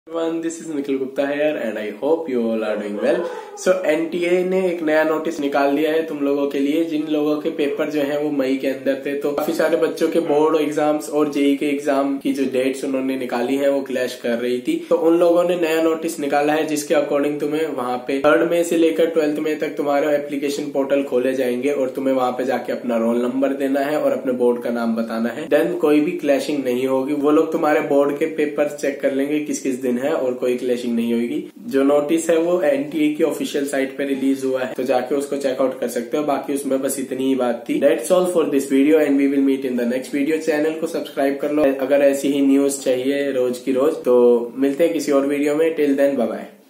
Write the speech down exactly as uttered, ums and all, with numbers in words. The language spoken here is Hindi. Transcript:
Everyone, this is Nikhil Gupta here and I hope you all are doing well. So N T A ने एक नया नोटिस निकाल दिया है तुम लोगों के लिए, जिन लोगों के पेपर जो हैं वो मई के अंदर थे। तो काफी सारे बच्चों के बोर्ड एग्जाम्स और जेई के एग्जाम की जो डेट्स उन्होंने निकाली है वो क्लैश कर रही थी। तो उन लोगों ने नया नोटिस निकाला है जिसके अकॉर्डिंग तुम्हें वहां पे थर्ड में से लेकर ट्वेल्थ में तक तुम्हारे एप्लीकेशन पोर्टल खोले जाएंगे और तुम्हें वहां पे जाके अपना रोल नंबर देना है और अपने बोर्ड का नाम बताना है। देन कोई भी क्लैशिंग नहीं होगी, वो लोग तुम्हारे बोर्ड के पेपर चेक कर लेंगे किस किस दिन है और कोई क्लैशिंग नहीं होगी। जो नोटिस है वो एनटीए की ऑफिशियल साइट पे रिलीज हुआ है, तो जाके उसको चेकआउट कर सकते हो। बाकी उसमें बस इतनी ही बात थी। That's all for this video and we will meet in the next video. Channel को सब्सक्राइब कर लो अगर ऐसी ही न्यूज चाहिए रोज की रोज। तो मिलते हैं किसी और वीडियो में। Till then bye bye.